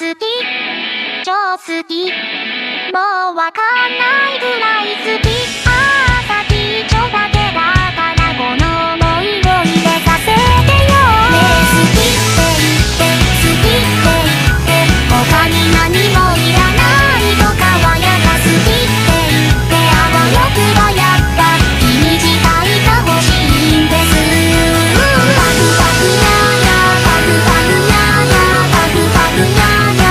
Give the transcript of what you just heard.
好き、超好き、もうわかんないぐらい好き。ああ、先ちょだけ